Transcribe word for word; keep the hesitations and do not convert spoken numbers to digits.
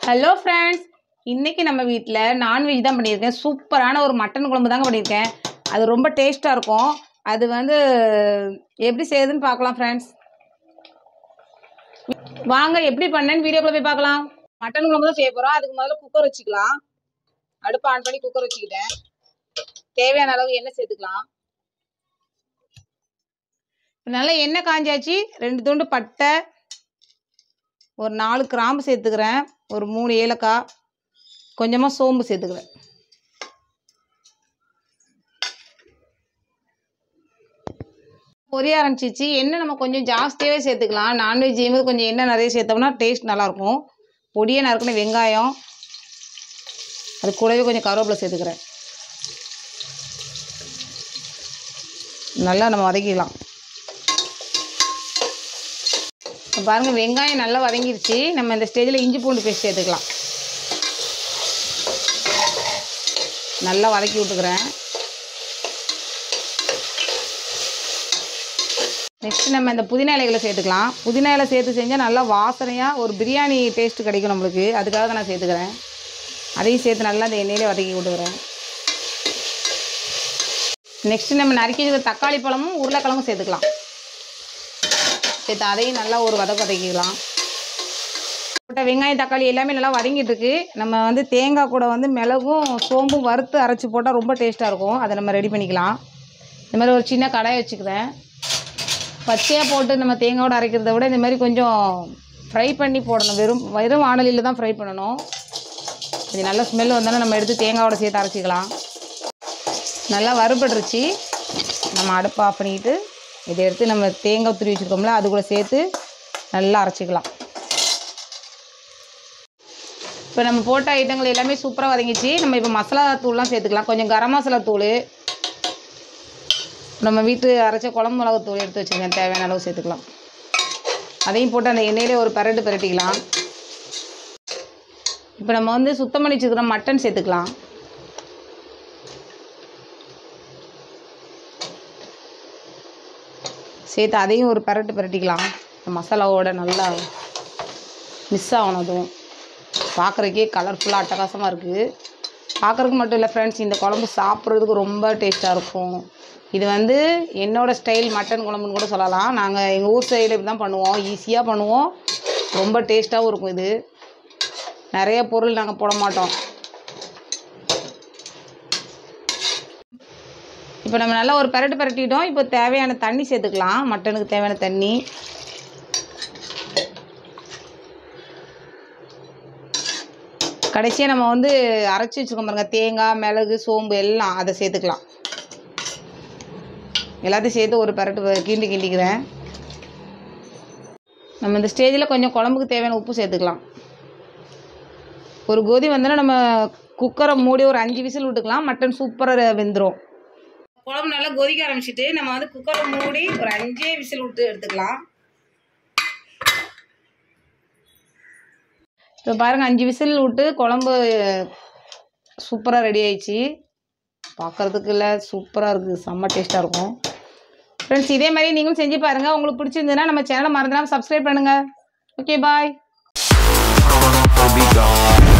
Hello friends, இன்றைக்கி நம்ம வீட்டில் நான்வெஜ் தான் பண்ணியிருக்கேன். சூப்பரான ஒரு மட்டன் குழம்பு தாங்க பண்ணியிருக்கேன். அது ரொம்ப டேஸ்ட்டாக இருக்கும். அது வந்து எப்படி செய்யுதுன்னு பார்க்கலாம் ஃப்ரெண்ட்ஸ். வாங்க எப்படி பண்ணேன்னு வீடியோக்குள்ளே போய் பார்க்கலாம். மட்டன் குழம்பு தான் செய்ய போகிறோம். அதுக்கு முதல்ல குக்கர் வச்சுக்கலாம். அடுப்பு ஆன் பண்ணி குக்கர் வச்சுக்கிட்டேன். தேவையான அளவு எண்ணெய் சேர்த்துக்கலாம். நல்லா எண்ணெய் காஞ்சாச்சு. ரெண்டு துண்டு பட்டை, ஒரு நாலு கிராம்பு சேர்த்துக்கிறேன், ஒரு மூணு ஏலக்காய், கொஞ்சமாக சோம்பு சேர்த்துக்கிறேன். பொரிய ஆரம்பிச்சிச்சு. எண்ணெய் நம்ம கொஞ்சம் ஜாஸ்தியாகவே சேர்த்துக்கலாம். நான்வெஜ் செய்யும்போது கொஞ்சம் எண்ணெய் நிறைய சேர்த்தோம்னா டேஸ்ட் நல்லாயிருக்கும். பொடியை நறுக்கின வெங்காயம், அது கூடவே கொஞ்சம் கருவேப்பிலை சேர்த்துக்கிறேன். நல்லா நம்ம வதக்கிக்கலாம். பாருங்கள், வெங்காயம் நல்லா வதங்கிருச்சு. நம்ம இந்த ஸ்டேஜில் இஞ்சி பூண்டு பேஸ்ட் சேர்த்துக்கலாம். நல்லா வதக்கி விட்டுக்கிறேன். நெக்ஸ்ட் நம்ம இந்த புதினா இலைகளை சேர்த்துக்கலாம். புதினா இலை சேர்த்து செஞ்சால் நல்லா வாசனையாக ஒரு பிரியாணி டேஸ்ட்டு கிடைக்கும் நம்மளுக்கு. அதுக்காக தான் நான் சேர்த்துக்கிறேன். அதையும் சேர்த்து நல்லா இந்த எண்ணெயிலே வதக்கி விட்டுக்கிறேன். நெக்ஸ்ட்டு நம்ம நறுக்கி வச்சுக்கிற தக்காளி பழமும் உருளைக்கிழங்கும் சேர்த்துக்கலாம். சேர்த்து அதையும் நல்லா ஒரு வதக்க வதக்கிக்கலாம். போட்ட வெங்காயம் தக்காளி எல்லாமே நல்லா வதங்கிட்டு இருக்கு. நம்ம வந்து தேங்காய் கூட வந்து மிளகும் சோம்பும் வறுத்து அரைச்சி போட்டால் ரொம்ப டேஸ்ட்டாக இருக்கும். அதை நம்ம ரெடி பண்ணிக்கலாம். இந்த மாதிரி ஒரு சின்ன கடாயை வச்சுக்கிறேன். பச்சையாக போட்டு நம்ம தேங்காயோடு அரைக்கிறத விட இந்த மாதிரி கொஞ்சம் ஃப்ரை பண்ணி போடணும். வெறும் வெறும் வானலியில் தான் ஃப்ரை பண்ணணும். இது நல்ல ஸ்மெல் வந்தாலும் நம்ம எடுத்து தேங்காயோட சேர்த்து அரைச்சிக்கலாம். நல்லா வறுபட்டுருச்சு. நம்ம அடுப்பை ஆஃப் பண்ணிக்கிட்டு இதை எடுத்து நம்ம தேங்காய் துருவி வச்சுருக்கோம்ல, அது கூட சேர்த்து நல்லா அரைச்சிக்கலாம். இப்போ நம்ம போட்ட ஐட்டங்கள் எல்லாமே சூப்பராக வதங்கிச்சு. நம்ம இப்போ மசாலா தூள்லாம் சேர்த்துக்கலாம். கொஞ்சம் கரம் மசாலா தூள், நம்ம வீட்டு அரைச்ச குழம்பு மிளகு தூள் எடுத்து வச்சுருக்கேன், தேவையான அளவு சேர்த்துக்கலாம். அதையும் போட்டு அந்த எண்ணெயிலே ஒரு பரட்டு பரட்டிக்கலாம். இப்போ நம்ம வந்து சுத்தம் பண்ணி வச்சுருக்கிற மட்டன் சேர்த்துக்கலாம். சேர்த்து அதையும் ஒரு பரட்டு பரட்டிக்கலாம். மசாலாவோட நல்லா மிஸ் ஆகணும். அதுவும் பார்க்குறதுக்கே கலர்ஃபுல்லாக அட்டகாசமாக இருக்குது. பார்க்குறதுக்கு மட்டும் இல்லை ஃப்ரெண்ட்ஸ், இந்த குழம்பு சாப்பிட்றதுக்கு ரொம்ப டேஸ்ட்டாக இருக்கும். இது வந்து என்னோடய ஸ்டைல் மட்டன் குழம்புன்னு கூட சொல்லலாம். நாங்கள் எங்கள் ஊர் சைடில் இப்படி தான் பண்ணுவோம். ஈஸியாக பண்ணுவோம், ரொம்ப டேஸ்ட்டாகவும் இருக்கும். இது நிறைய பொருள் நாங்கள் போட மாட்டோம். இப்போ நம்ம நல்லா ஒரு பரட்டு பரட்டிட்டோம். இப்போ தேவையான தண்ணி சேர்த்துக்கலாம். மட்டனுக்கு தேவையான தண்ணி. கடைசியாக நம்ம வந்து அரைச்சி வச்சுக்கோம் பாருங்கள், தேங்காய் மிளகு சோம்பு எல்லாம் அதை சேர்த்துக்கலாம். எல்லாத்தையும் சேர்த்து ஒரு பரட்டு கிண்டி கிண்டிக்கிறேன். நம்ம இந்த ஸ்டேஜில் கொஞ்சம் குழம்புக்கு தேவையான உப்பு சேர்த்துக்கலாம். ஒரு கொதி வந்தோன்னா நம்ம குக்கரை மூடி ஒரு அஞ்சு விசில் விட்டுக்கலாம். மட்டன் சூப்பராக வெந்துடும். குழம்பு நல்லா கொதிக்க ஆரம்பிச்சிட்டு நம்ம வந்து குக்கரை மூடி ஒரு அஞ்சே விசில் விட்டு எடுத்துக்கலாம். இப்போ பாருங்கள், அஞ்சு விசில் விட்டு குழம்பு சூப்பராக ரெடி ஆயிடுச்சு. பார்க்குறதுக்கு இல்லை, சூப்பராக இருக்குது, செம்ம டேஸ்ட்டாக இருக்கும். ஃப்ரெண்ட்ஸ், இதே மாதிரி நீங்களும் செஞ்சு பாருங்கள். உங்களுக்கு பிடிச்சிருந்ததுன்னா நம்ம சேனலை மறந்துடாமல் சப்ஸ்கிரைப் பண்ணுங்கள். ஓகே, பாய்.